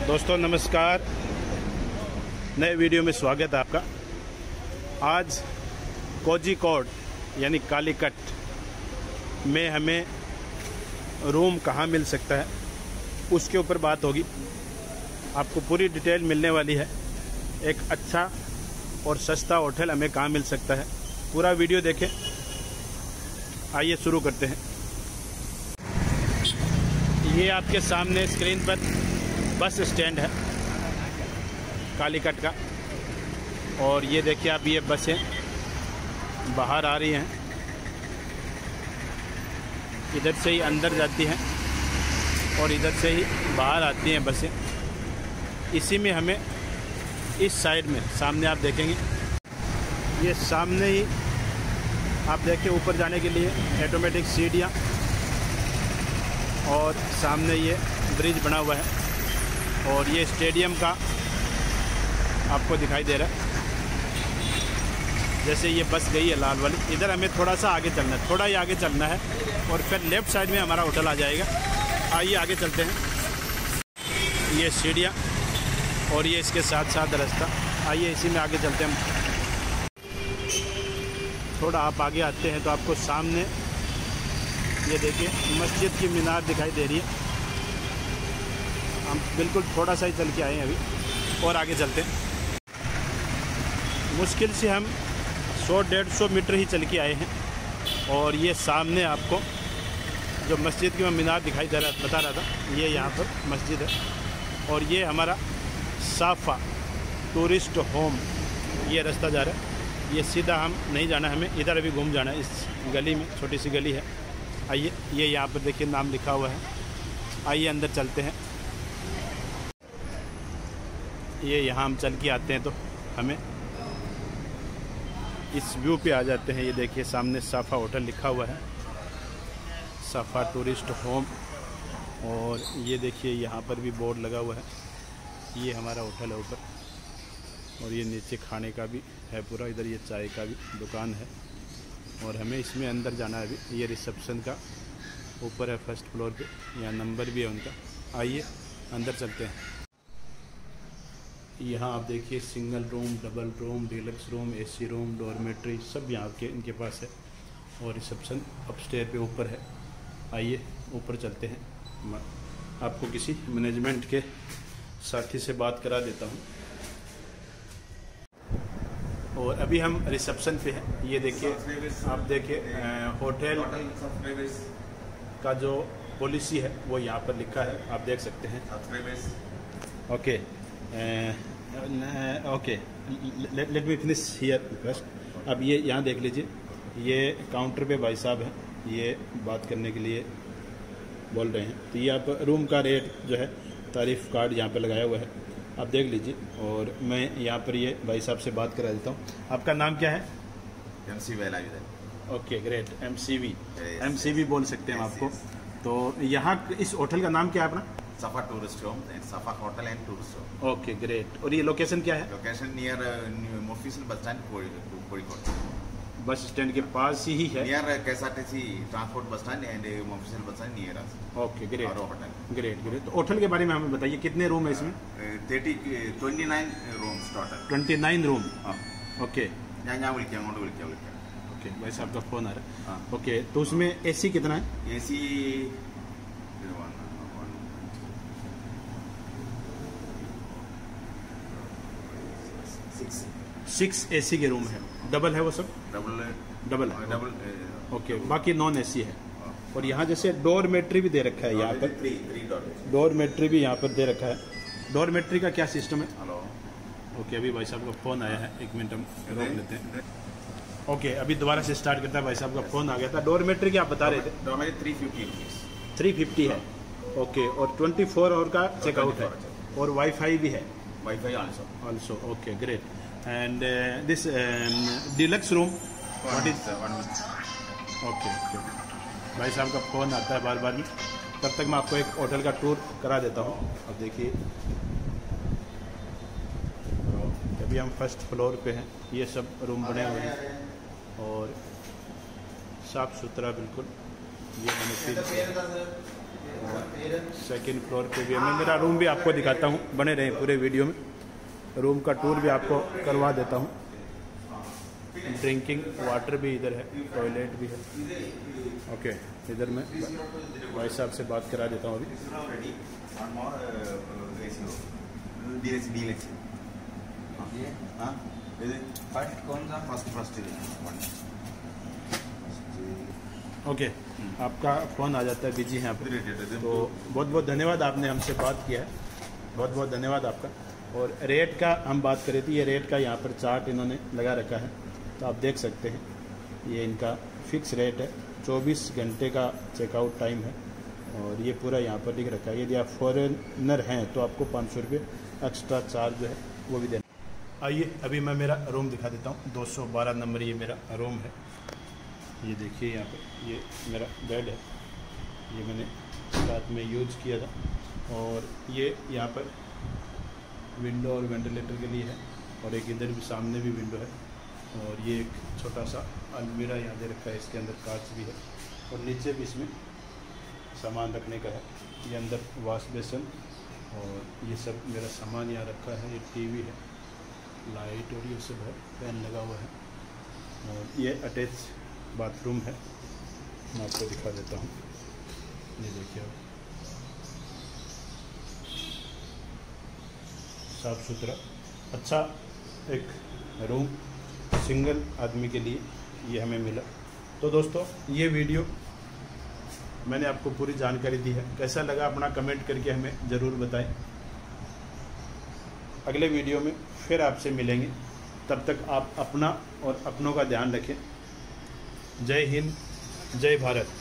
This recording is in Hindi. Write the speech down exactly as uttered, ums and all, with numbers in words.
दोस्तों नमस्कार, नए वीडियो में स्वागत है आपका। आज कोझिकोड यानी कालीकट में हमें रूम कहाँ मिल सकता है उसके ऊपर बात होगी। आपको पूरी डिटेल मिलने वाली है। एक अच्छा और सस्ता होटल हमें कहाँ मिल सकता है, पूरा वीडियो देखें। आइए शुरू करते हैं। ये आपके सामने स्क्रीन पर बस स्टैंड है कालीकट का, और ये देखिए आप, ये बसें बाहर आ रही हैं, इधर से ही अंदर जाती हैं और इधर से ही बाहर आती हैं बसें। इसी में हमें इस साइड में सामने आप देखेंगे, ये सामने ही आप देखें ऊपर जाने के लिए ऑटोमेटिक सीढ़ियाँ, और सामने ये ब्रिज बना हुआ है, और ये स्टेडियम का आपको दिखाई दे रहा है। जैसे ये बस गई है लाल वाली, इधर हमें थोड़ा सा आगे चलना है, थोड़ा ही आगे चलना है और फिर लेफ़्ट साइड में हमारा होटल आ जाएगा। आइए आगे चलते हैं। ये सीढ़ियाँ और ये इसके साथ साथ रास्ता। आइए इसी में आगे चलते हैं। थोड़ा आप आगे आते हैं तो आपको सामने ये देखिए मस्जिद की मीनार दिखाई दे रही है। हम बिल्कुल थोड़ा सा ही चल के आए हैं अभी, और आगे चलते हैं। मुश्किल से हम सौ डेढ़ सौ मीटर ही चल के आए हैं, और ये सामने आपको जो मस्जिद की मैं मीनार दिखाई दे रहा बता रहा था, ये यहाँ पर मस्जिद है। और ये हमारा साफा टूरिस्ट होम, ये रास्ता जा रहा है। ये सीधा हम नहीं जाना, हमें इधर अभी घूम जाना है। इस गली में, छोटी सी गली है। आइए, ये यहाँ पर देखिए नाम लिखा हुआ है। आइए अंदर चलते हैं। ये यहाँ हम चल के आते हैं तो हमें इस व्यू पे आ जाते हैं। ये देखिए सामने साफा होटल लिखा हुआ है, साफा टूरिस्ट होम। और ये देखिए यहाँ पर भी बोर्ड लगा हुआ है। ये हमारा होटल है ऊपर, और ये नीचे खाने का भी है पूरा। इधर ये चाय का भी दुकान है, और हमें इसमें अंदर जाना है अभी। ये रिसेप्शन का ऊपर है, फर्स्ट फ्लोर पे। यहाँ नंबर भी है उनका। आइए अंदर चलते हैं। यहाँ आप देखिए single room, double room, deluxe room, AC room, dormitory सब यहाँ के इनके पास है, और रिसेप्शन अपस्टेयर पे ऊपर है। आइए ऊपर चलते हैं। मैं आपको किसी मैनेजमेंट के साथी से बात करा देता हूँ। और अभी हम रिसेप्शन पे हैं। ये देखिए आप देखिए होटल का जो पॉलिसी है वो यहाँ पर लिखा है, आप देख सकते हैं। Okay okay, let me finish here first. अब ये यहाँ देख लीजिए, ये काउंटर पे भाई साहब हैं, ये बात करने के लिए बोल रहे हैं। तो ये आप रूम का रेट जो है, तारीफ कार्ड यहाँ पे लगाया हुआ है, आप देख लीजिए। और मैं यहाँ पर ये भाई साहब से बात करा देता हूँ। आपका नाम क्या है? M C V. Okay great, M C V. M C V बोल सकते हैं हम आपको। तो यहाँ इस होटल का नाम क्या है अपना? Safa tourist home and Safa hotel and tourist home. Okay great. और ये लोकेशन क्या है? Location near मोफिसल bus stand Kozhikode. Bus stand के पास ही है, near KSRTC transport bus stand and mofussil bus stand near us. Okay great, और होटल। Great great. तो होटल के बारे में हमें बताइए, कितने रूम है इसमें? Thirty twenty nine rooms total. Twenty nine room. Okay, ഞാൻ ഞാൻ വിളിക്കാം അങ്ങോട്ട് വിളിക്കാം വിളിക്കാം ओके भाई साहब का फोन आ रहा है। ओके, तो उसमें एसी कितना है? एसी सिक्स एसी के रूम है। डबल है वो सब? डबल डबल है। डबल ओके, बाकी नॉन एसी है। और यहाँ जैसे डोरमेट्री भी दे रखा है यहाँ पर। थ्री थ्री डोरमेट्री भी यहाँ पर दे रखा है। डोरमेट्री का क्या सिस्टम है? हेलो। ओके, अभी भाई साहब का फ़ोन आया है, एक मिनट हम रोक लेते हैं। ओके, अभी दोबारा से स्टार्ट करता है। भाई साहब का फ़ोन आ गया था। डोरमेट्री क्या आप बता रहे थे? Dormitory three fifty three fifty है। ओके, और ट्वेंटी फोर आवर का चेकआउट है, और वाईफाई भी है। Wifi also also. Okay great. And this deluxe room what is? Okay okay, भाई साहब का फ़ोन आता है बार बार में। तब तक मैं आपको एक होटल का टूर करा देता हूँ। अब देखिए, अभी हम फर्स्ट फ्लोर पे हैं। ये सब रूम बने हुए हैं, और साफ़ सुथरा बिल्कुल। ये मैंने फील किया। सेकंड फ्लोर पे भी है। मैं मेरा रूम भी आपको दिखाता हूँ, बने रहें पूरे वीडियो में। रूम का टूर भी आपको करवा देता हूँ। ड्रिंकिंग वाटर भी इधर है, टॉयलेट भी है। ओके, इधर मैं भाई साहब से बात करा देता हूँ अभी। फर्स्ट कौन सा? फर्स्ट फर्स्ट ओके, आपका फ़ोन आ जाता है, बिजी हैं आप। तो बहुत बहुत धन्यवाद, आपने हमसे बात किया है, बहुत बहुत धन्यवाद आपका। और रेट का हम बात करें तो ये रेट का यहाँ पर चार्ट इन्होंने लगा रखा है, तो आप देख सकते हैं। ये इनका फिक्स रेट है, चौबीस घंटे का चेकआउट टाइम है और ये पूरा यहाँ पर लिख रखा है। यदि आप फॉरेनर हैं तो आपको पाँच सौ रुपये एक्स्ट्रा चार्ज जो है वो भी देना। आइए अभी मैं मेरा रूम दिखा देता हूँ। दो सौ बारह नंबर ये मेरा रूम है। ये देखिए यहाँ पर ये मेरा बेड है, ये मैंने रात में यूज किया था। और ये यहाँ पर विंडो और वेंटिलेटर के लिए है, और एक इधर भी सामने भी विंडो है। और ये एक छोटा सा अलमीरा यहाँ दे रखा है, इसके अंदर कांच भी है और नीचे भी इसमें सामान रखने का है। ये अंदर वॉश बेसन और ये सब मेरा सामान यहाँ रखा है। ये टीवी है, लाइट और ये सब है, फैन लगा हुआ है। और ये अटैच बाथरूम है, मैं आपको दिखा देता हूँ। ये देखिए आप, साफ़ सुथरा अच्छा एक रूम सिंगल आदमी के लिए ये हमें मिला। तो दोस्तों ये वीडियो मैंने आपको पूरी जानकारी दी है, कैसा लगा अपना कमेंट करके हमें ज़रूर बताएं। अगले वीडियो में फिर आपसे मिलेंगे, तब तक आप अपना और अपनों का ध्यान रखें। जय हिंद, जय भारत।